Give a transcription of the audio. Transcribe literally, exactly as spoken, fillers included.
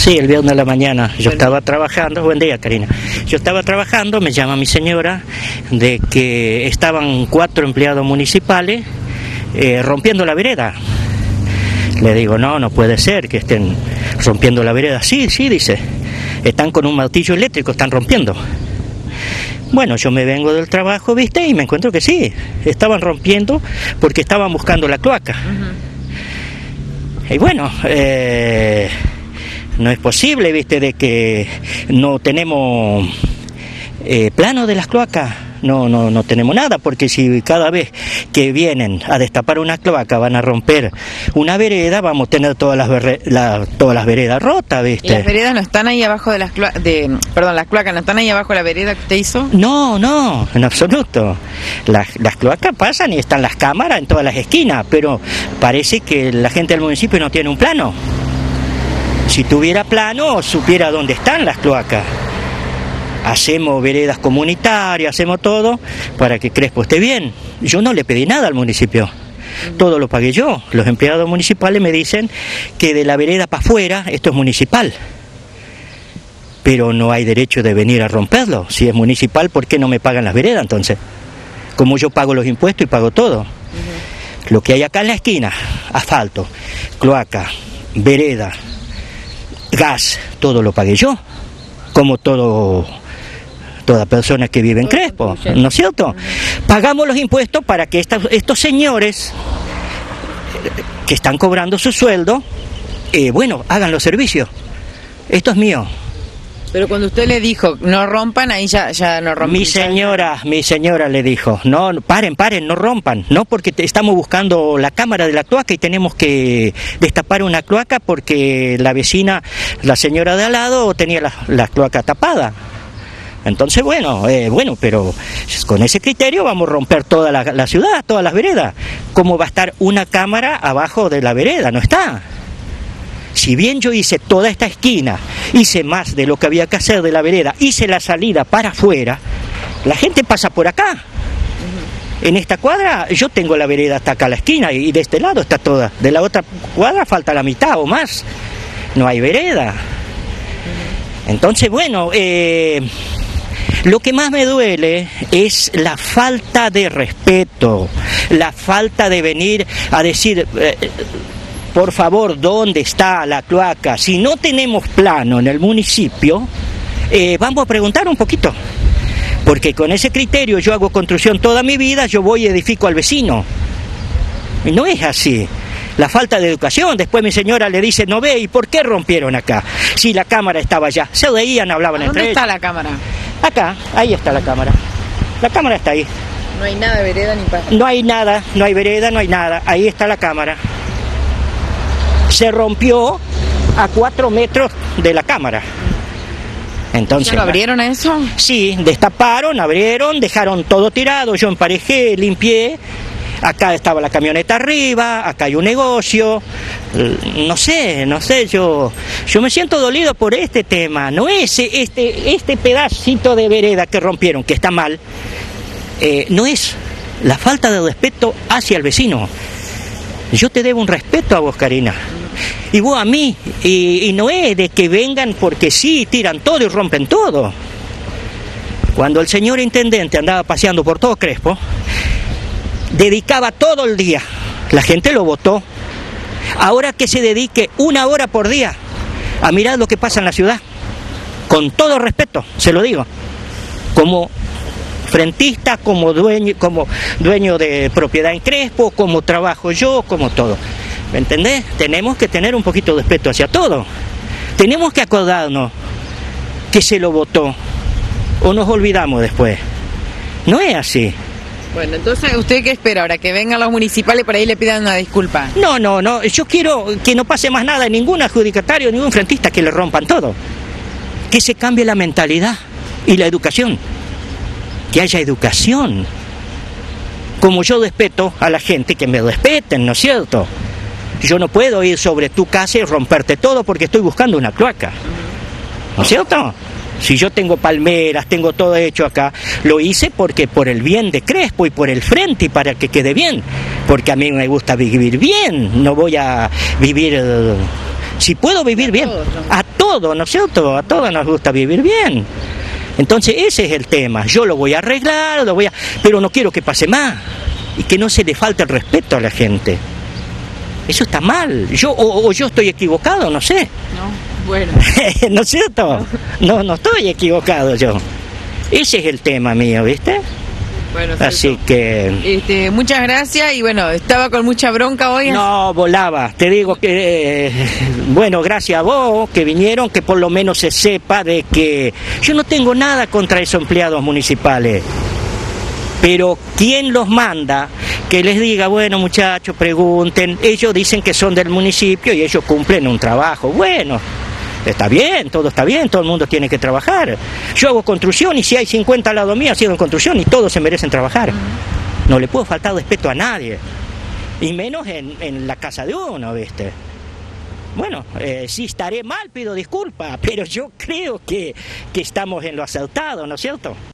Sí, el viernes a la mañana. Yo bueno. estaba trabajando, buen día Karina, yo estaba trabajando, me llama mi señora de que estaban cuatro empleados municipales eh, rompiendo la vereda. Le digo, no, no puede ser que estén rompiendo la vereda. Sí, sí, dice, están con un martillo eléctrico, están rompiendo. Bueno, yo me vengo del trabajo, ¿viste? Y me encuentro que sí, estaban rompiendo porque estaban buscando la cloaca. Uh-huh. Y bueno, eh, no es posible, ¿viste? De que no tenemos eh, plano de las cloacas. No, no, no tenemos nada, porque si cada vez que vienen a destapar una cloaca van a romper una vereda, vamos a tener todas las, verre, la, todas las veredas rotas, ¿viste? ¿Y las veredas no están ahí abajo de las cloacas, de, perdón, las cloacas no están ahí abajo de la vereda que usted hizo? No, no, en absoluto. Las, las cloacas pasan y están las cámaras en todas las esquinas, pero parece que la gente del municipio no tiene un plano. Si tuviera plano, supiera dónde están las cloacas. Hacemos veredas comunitarias, hacemos todo para que Crespo esté bien. Yo no le pedí nada al municipio, todo lo pagué yo. Los empleados municipales me dicen que de la vereda para afuera esto es municipal, pero no hay derecho de venir a romperlo. Si es municipal, ¿por qué no me pagan las veredas entonces? Como yo pago los impuestos y pago todo. Uh-huh. Lo que hay acá en la esquina, asfalto, cloaca, vereda, gas, todo lo pagué yo, como todo... toda persona que vive en Crespo, ¿no es cierto? Pagamos los impuestos para que esta, estos señores que están cobrando su sueldo, eh, bueno, hagan los servicios. Esto es mío. Pero cuando usted le dijo, no rompan, ahí ya, ya no rompan. Mi señora, mi señora le dijo, no, paren, paren, no rompan, no, porque te, estamos buscando la cámara de la cloaca y tenemos que destapar una cloaca porque la vecina, la señora de al lado, tenía la, la cloaca tapada. Entonces, bueno, eh, bueno, pero con ese criterio vamos a romper toda la, la ciudad, todas las veredas. ¿Cómo va a estar una cámara abajo de la vereda? No está. Si bien yo hice toda esta esquina, hice más de lo que había que hacer de la vereda, hice la salida para afuera, la gente pasa por acá. En esta cuadra yo tengo la vereda hasta acá a la esquina y de este lado está toda. De la otra cuadra falta la mitad o más. No hay vereda. Entonces, bueno, eh... lo que más me duele es la falta de respeto, la falta de venir a decir, eh, por favor, ¿dónde está la cloaca? Si no tenemos plano en el municipio, eh, vamos a preguntar un poquito, porque con ese criterio yo hago construcción toda mi vida, yo voy y edifico al vecino. Y no es así. La falta de educación, después mi señora le dice, no ve, ¿y por qué rompieron acá? Si la cámara estaba allá, se veían, hablaban entre ellos. ¿Dónde está la cámara? Acá, ahí está la cámara. La cámara está ahí. No hay nada de vereda ni para... No hay nada, no hay vereda, no hay nada. Ahí está la cámara. Se rompió a cuatro metros de la cámara. Entonces, ¿ya lo abrieron a eso? Sí, destaparon, abrieron, dejaron todo tirado, yo emparejé, limpié. Acá estaba la camioneta arriba, acá hay un negocio, no sé, no sé, yo yo me siento dolido por este tema, no es este, este pedacito de vereda que rompieron, que está mal, eh, no es la falta de respeto hacia el vecino. Yo te debo un respeto a vos, Karina, y vos a mí, y, y no es de que vengan porque sí, tiran todo y rompen todo. Cuando el señor intendente andaba paseando por todo Crespo, dedicaba todo el día, la gente lo votó. Ahora que se dedique una hora por día a mirar lo que pasa en la ciudad, con todo respeto, se lo digo, como frentista, como dueño, como dueño de propiedad en Crespo, como trabajo yo, como todo. ¿Me entendés? Tenemos que tener un poquito de respeto hacia todo. Tenemos que acordarnos que se lo votó, o nos olvidamos después. No es así. Bueno, entonces, ¿usted qué espera ahora? ¿Que vengan los municipales por ahí y le pidan una disculpa? No, no, no. Yo quiero que no pase más nada, ningún adjudicatario, ningún frentista, que le rompan todo. Que se cambie la mentalidad y la educación. Que haya educación. Como yo respeto a la gente, que me respeten, ¿no es cierto? Yo no puedo ir sobre tu casa y romperte todo porque estoy buscando una cloaca. ¿No es cierto? Si yo tengo palmeras, tengo todo hecho acá, lo hice porque por el bien de Crespo y por el frente y para que quede bien. Porque a mí me gusta vivir bien, no voy a vivir... Si puedo vivir bien, a todos. todo, ¿no es cierto? A todos nos gusta vivir bien. Entonces ese es el tema. Yo lo voy a arreglar, lo voy a... pero no quiero que pase más. Y que no se le falte el respeto a la gente. Eso está mal. Yo o, o yo estoy equivocado, no sé. No, bueno. ¿No es cierto? No, no estoy equivocado yo. Ese es el tema mío, ¿viste? Bueno, así que... Este, muchas gracias y bueno, estaba con mucha bronca hoy. No, volaba. Te digo que, eh, bueno, gracias a vos que vinieron, que por lo menos se sepa de que yo no tengo nada contra esos empleados municipales. Pero ¿quién los manda? Que les diga, bueno muchachos, pregunten, ellos dicen que son del municipio y ellos cumplen un trabajo. Bueno, está bien, todo está bien, todo el mundo tiene que trabajar. Yo hago construcción y si hay cincuenta al lado mío haciendo construcción y todos se merecen trabajar. No le puedo faltar respeto a nadie, y menos en, en la casa de uno, ¿viste? Bueno, eh, si estaré mal pido disculpas, pero yo creo que, que estamos en lo acertado, ¿no es cierto?